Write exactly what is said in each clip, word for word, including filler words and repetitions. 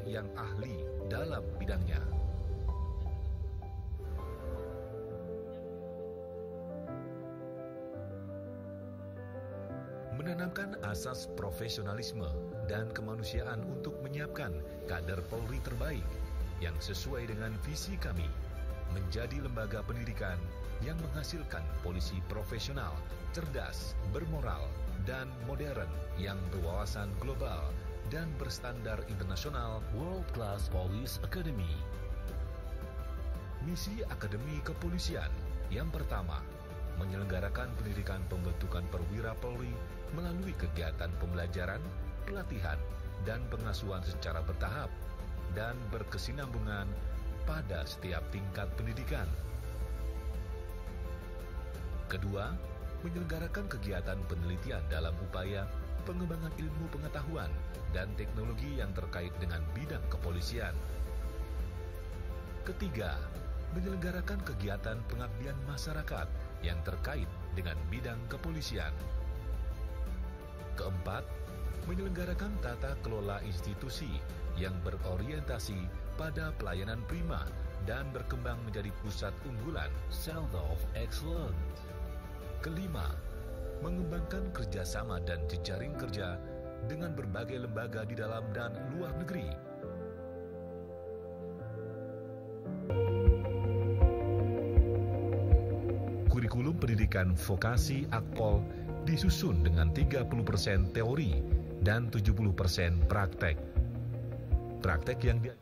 yang ahli dalam bidangnya. Menanamkan asas profesionalisme dan kemanusiaan untuk menyiapkan kader Polri terbaik yang sesuai dengan visi kami, menjadi lembaga pendidikan yang menghasilkan polisi profesional, cerdas, bermoral, dan modern yang berwawasan global dan berstandar internasional. World Class Police Academy. Misi Akademi Kepolisian yang pertama, menyelenggarakan pendidikan pembentukan perwira Polri melalui kegiatan pembelajaran, pelatihan, dan pengasuhan secara bertahap dan berkesinambungan pada setiap tingkat pendidikan. Kedua, menyelenggarakan kegiatan penelitian dalam upaya pengembangan ilmu pengetahuan dan teknologi yang terkait dengan bidang kepolisian. Ketiga, menyelenggarakan kegiatan pengabdian masyarakat yang terkait dengan bidang kepolisian. Keempat, menyelenggarakan tata kelola institusi yang berorientasi pada pelayanan prima dan berkembang menjadi pusat unggulan Center of Excellence. Kelima, mengembangkan kerjasama dan jejaring kerja dengan berbagai lembaga di dalam dan luar negeri. Kurikulum pendidikan vokasi Akpol disusun dengan tiga puluh persen teori dan tujuh puluh persen praktek. Praktek yang di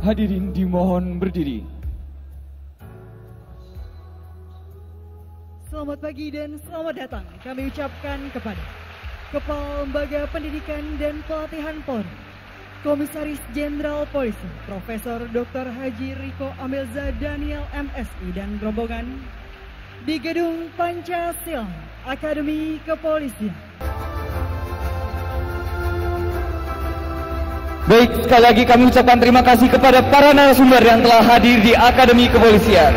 Hadirin dimohon berdiri. Selamat pagi dan selamat datang kami ucapkan kepada Kepala Lembaga Pendidikan dan Pelatihan Polri, Komisaris Jenderal Polisi Profesor Doktor Haji Riko Amelza Daniel M Si dan rombongan di Gedung Pancasila Akademi Kepolisian. Baik, sekali lagi kami ucapkan terima kasih kepada para narasumber yang telah hadir di Akademi Kepolisian.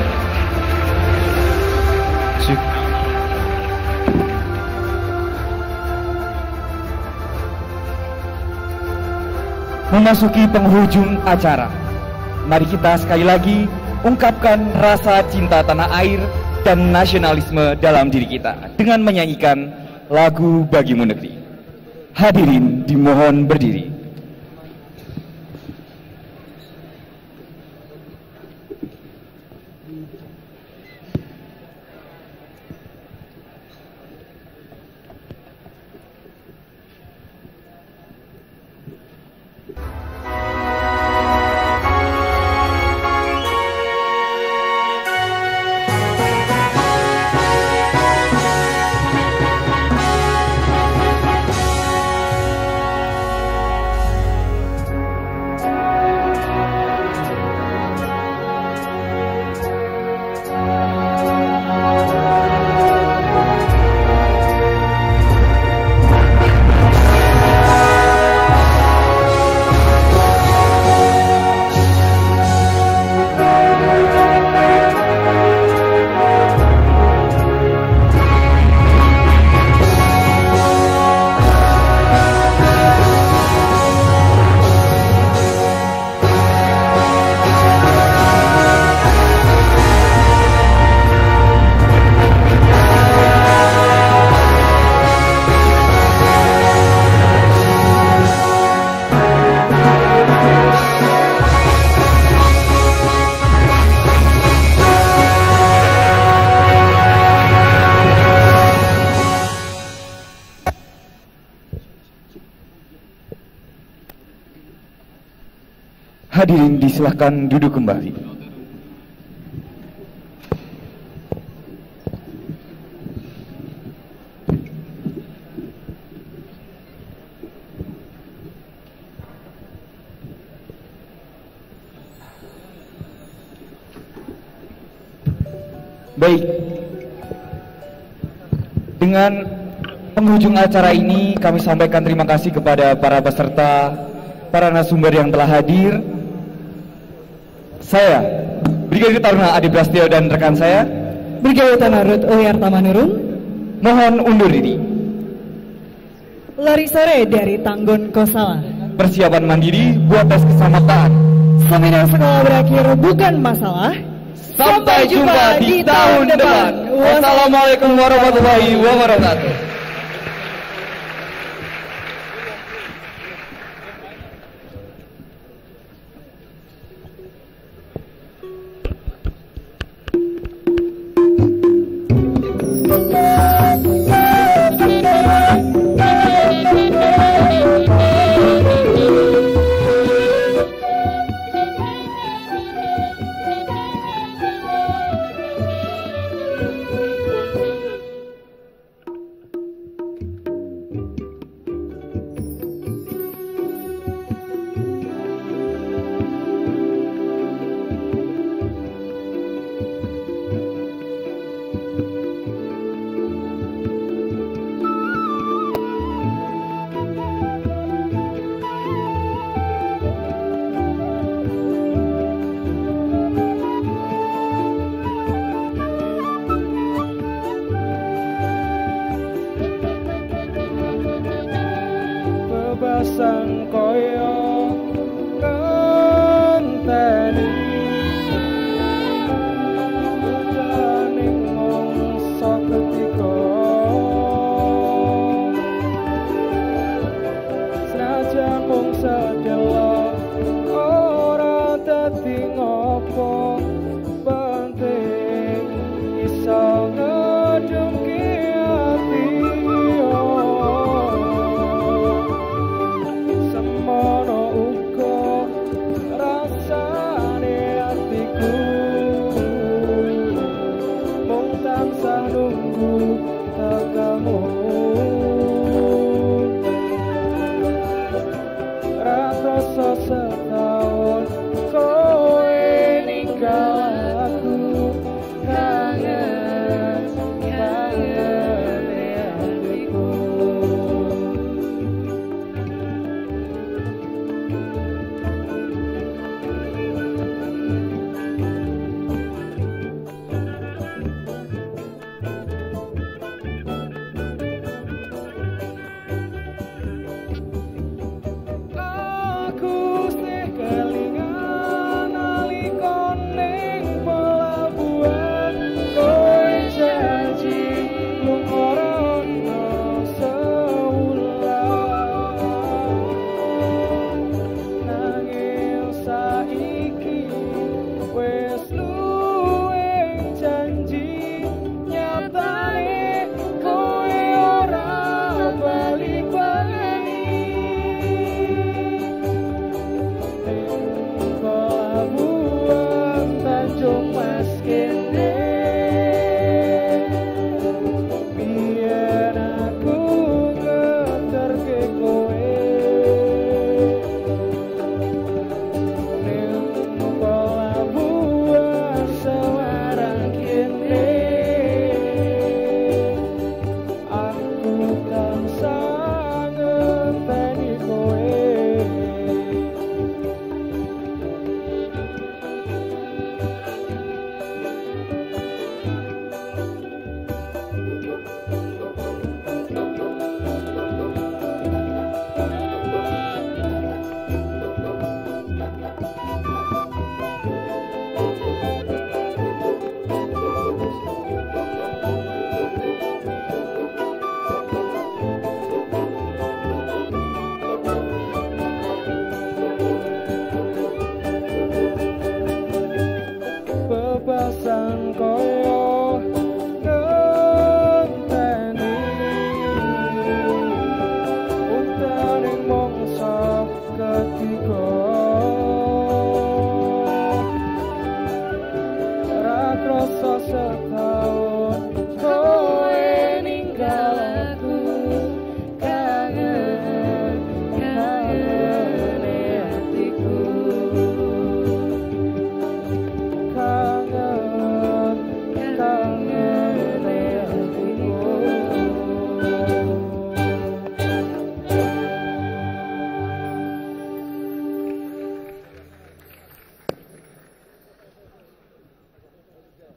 Memasuki penghujung acara, mari kita sekali lagi ungkapkan rasa cinta tanah air dan nasionalisme dalam diri kita dengan menyanyikan lagu Bagimu Negeri. Hadirin dimohon berdiri. Hadirin disilahkan duduk kembali. Baik, dengan penghujung acara ini kami sampaikan terima kasih kepada para peserta, para narasumber yang telah hadir. Saya, Brigadir Taruna Adi Prastio dan rekan saya, Brigadir Tanarut Uyarta Manurung, mohon undur diri. Lari sore dari Tanggon Kosala. Persiapan mandiri buat tes keselamatan. Seminar sekolah berakhir bukan masalah. Sampai jumpa di tahun depan. Wassalamualaikum warahmatullahi wabarakatuh.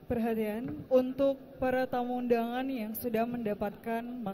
Perhatian untuk para tamu undangan yang sudah mendapatkan